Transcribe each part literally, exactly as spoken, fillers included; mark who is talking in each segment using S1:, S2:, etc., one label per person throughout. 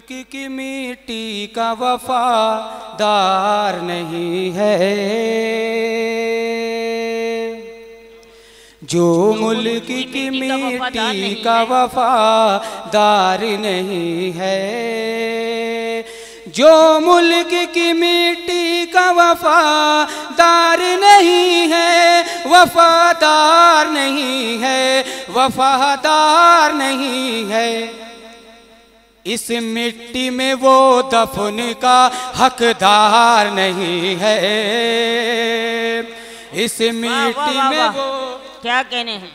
S1: की मिट्टी का वफादार नहीं है, जो मुल्क की मिट्टी का वफादार नहीं है, जो मुल्क की मिट्टी का वफादार नहीं है, वफादार नहीं है, वफादार नहीं है, इस मिट्टी में वो दफन का हकदार नहीं है, इस मिट्टी में वो
S2: क्या कहने हैं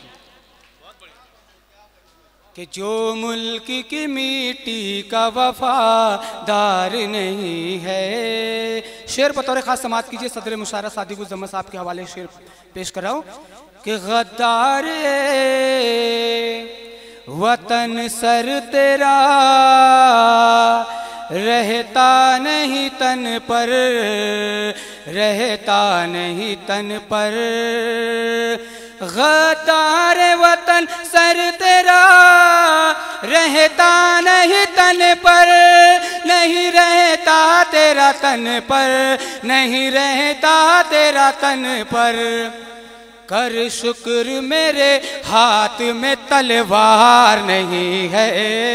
S1: कि जो मुल्क की मिट्टी का वफादार नहीं है। शेर बतौर खास समात कीजिए। सदर मुशारा सादिकुज़्ज़मा साहब के हवाले शेर पेश कर रहा हूँ कि गद्दार वतन सर तेरा रहता नहीं तन पर, रहता नहीं तन पर, गद्दार वतन सर तेरा रहता नहीं तन पर, नहीं रहता तेरा तन पर, नहीं रहता तेरा तन पर, कर शुक्र मेरे हाथ में तलवार नहीं है,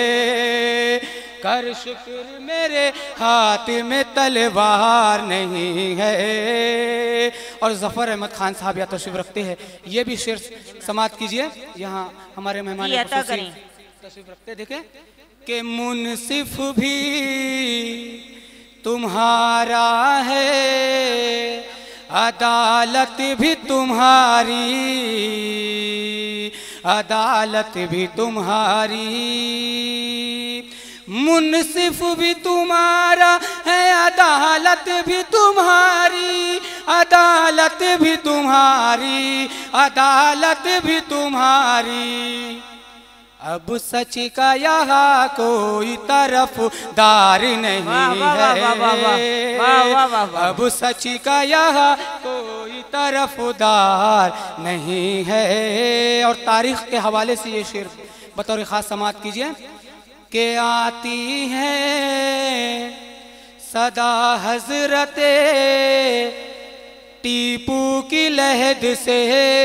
S1: कर शुक्र मेरे हाथ में तलवार नहीं है। और ज़फ़र अहमद खान साहब या तशरीफ रखते हैं, ये भी शेर समात कीजिए। यहाँ हमारे मेहमान तशरीफ रखते देखें कि मुनसिफ भी तुम्हारा है, अदालत भी तुम्हारी, अदालत भी तुम्हारी, मुनसिफ भी तुम्हारा है, अदालत भी तुम्हारी, अदालत भी तुम्हारी, अदालत भी तुम्हारी, अब सच का यहाँ कोई तरफदार नहीं है, अब सच का यहाँ कोई तरफदार नहीं है। और तारीख के हवाले से ये शेर बतौर खास समात कीजिए कि आती है सदा हजरते टीपू की लहद से,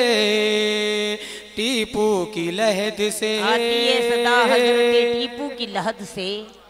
S1: टीपू की लहद से,
S2: आती है सदा हजरते टीपू की लहद से,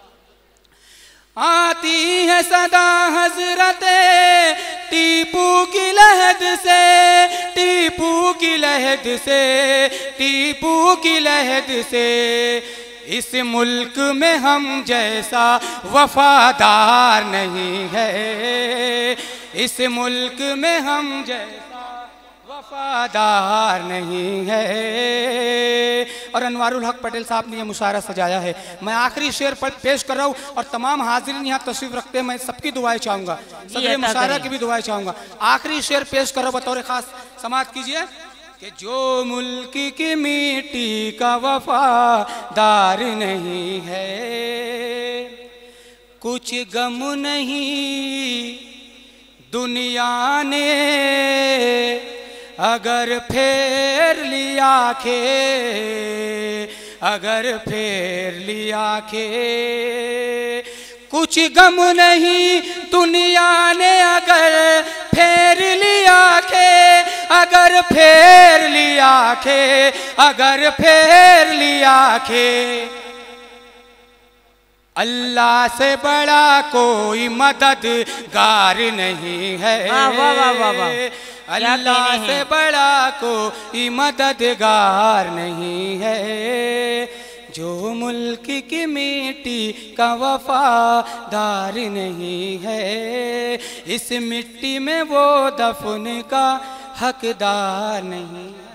S1: आती है सदा हजरते टीपू की लहद से, टीपू की लहद से, टीपू की लहद से, इस मुल्क में हम जैसा वफादार नहीं है, इस मुल्क में हम जैसा वफादार नहीं है। और अनवारुल हक पटेल साहब ने यह मुशायरा सजाया है। मैं आखिरी शेर पर पेश कर रहा हूँ और तमाम हाजिरीन यहाँ तशरीफ रखते हैं, मैं सबकी दुआएं चाहूँगा, सदर मुशायरा की भी दुआएं चाहूँगा। आखिरी शेर पेश कर रहा हूँ, बतौर खास समात कीजिए कि जो मुल्क की मिट्टी का वफादार नहीं है, कुछ गम नहीं दुनिया ने अगर फेर लिया खे, अगर फेर लिया खे, कुछ गम नहीं दुनिया ने अगर फेर लिया खे, अगर फेर लिया खे, अगर फेर लिया खे, अल्लाह से बड़ा कोई मददगार नहीं है,
S2: वाह वाह वाह वाह,
S1: अल्लाह से बड़ा कोई मददगार नहीं है, जो मुल्क की मिट्टी का वफादार नहीं है, इस मिट्टी में वो दफन का हकदार नहीं।